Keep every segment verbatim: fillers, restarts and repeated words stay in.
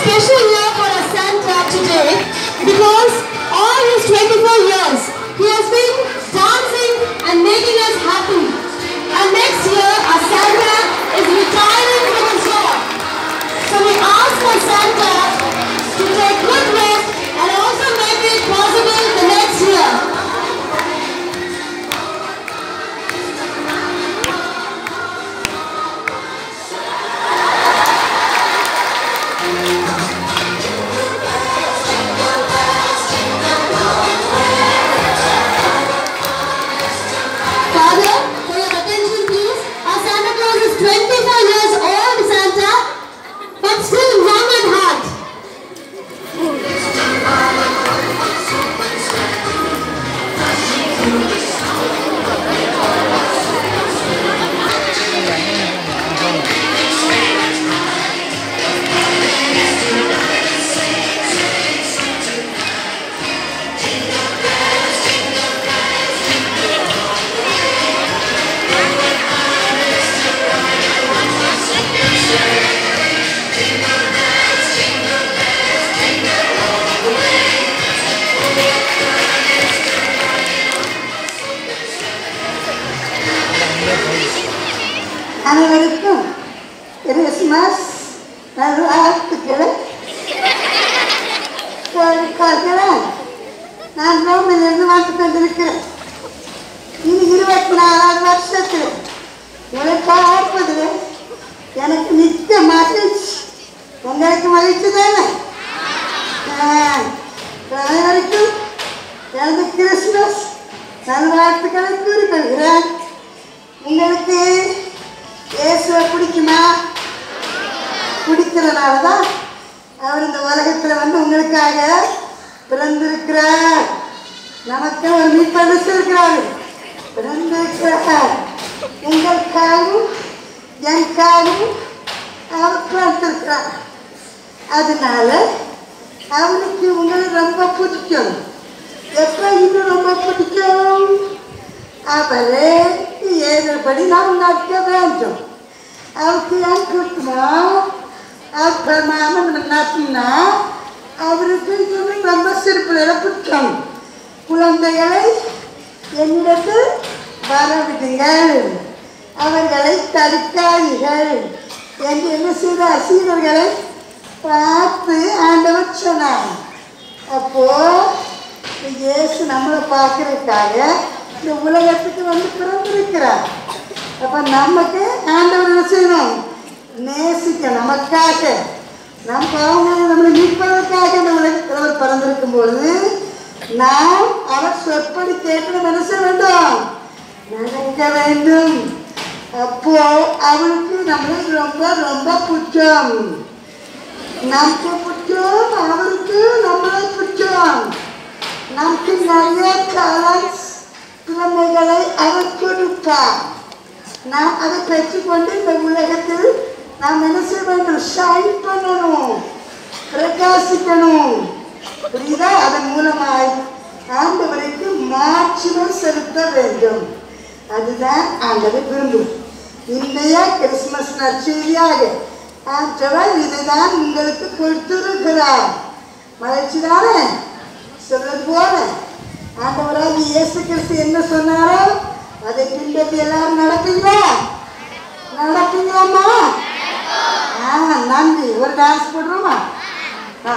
special year for our Santa today because all his twenty-four years he has been dancing and making us happy. And next year our Santa is retiring from his job. So we ask our Santa to take good rest and also make it possible the next year. Father, for your attention please. Our Santa Claus is twenty-four years old, Santa, but still young at heart. அனைவருக்கும் Christmas நல்வாழ்த்துக்கள். நான் ரோமிலிருந்து வந்து கொண்டிருக்கிறேன். இனி இருபத்தி நாலாவது வருஷத்தில் உங்களை பார்ப்பதில் எனக்கு மிக்க மகிழ்ச்சி. உங்களுக்கு மகிழ்ச்சி தானே? அனைவருக்கும் எனது கிறிஸ்மஸ் நல்வாழ்த்துக்களை கூறிக்கொள்கிறேன். உங்களுக்கு இயேசுவை பிடிக்குமா? பிடிக்கிறதுனால தான் அவர் இந்த உலகத்தில் வந்து உங்களுக்காக பிறந்திருக்கிறார். நமக்கு ஒரு மீட்பர் இருக்கிறார், பிறந்திருக்கிறார். உங்களுக்காகவும் எனக்காகவும் அவர் பிறந்திருக்கிறார். அதனால அவருக்கு உங்களை ரொம்ப பிடிக்கும். எப்போ இன்னும் ரொம்ப பிடிக்கும்? அவரே ஏழுபடி நாம் நடக்க வேண்டும். அவருக்கு ஏன் கொடுக்கணும்? அவர் பிரமாணம் நடத்தினா அவருக்கு இன்னும் ரொம்ப சிறுபிள்ளைகளை பிடிக்கும். குழந்தைகளை என்னிடத்தில் வரவிடுங்கள், அவர்களை தடுக்காதீர்கள் என்று என்ன செய்தார்? சீடர்களை பார்த்து ஆண்டவர் சொன்னார். அப்போ இயேசு நம்மளை பார்க்கறதுக்காக இந்த உலகத்துக்கு வந்து பிறந்திருக்கிறார். அப்போ நமக்கு ஆண்டவர் என்ன செய்யணும்? நேசிக்க நமக்காக நம் பாவங்களை நம்மளை மீட்பதற்காக இந்த உலகத்தில் அவர் பிறந்திருக்கும் பொழுது நாம் அவர் சொற்படி கேட்டு என்ன செய்ய வேண்டும்? நடக்க வேண்டும். அப்போ அவருக்கு நம்மளை ரொம்ப ரொம்ப பிடிக்கும். நமக்கு பிடிக்கும், அவருக்கு நம்மளை பிடிக்கும். நமக்கு நிறைய டேலண்ட்ஸ் திறமைகளை அவர் கொடுப்பார். நாம் அதை பெற்றுக்கொண்டு இந்த உலகத்தில் நாம் என்ன செய்ய வேண்டும்? ஷைன் பண்ணணும், பிரகாசிக்கணும். புரியுதா? அதன் மூலமாய் ஆண்டவருக்கு மாட்சிமை செலுத்த வேண்டும். அதுதான் ஆண்டவர் விரும்பும். இன்றைய கிறிஸ்துமஸ் நற்செய்தியாக ஆண்டவர் இதைதான் உங்களுக்கு கொடுத்திருக்கிறார். மகிழ்ச்சி தானே? சொல்றது போல ஆண்டவராக இயேசு கிறிஸ்து என்ன சொன்னாரோ அதை பின்பற்றி எல்லாரும் நடப்பீங்களா? நடப்பீங்களாம்மா? ஆ, நன்றி. ஒரு டான்ஸ் போடுறோமா? ஆ,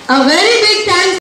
A very big thanks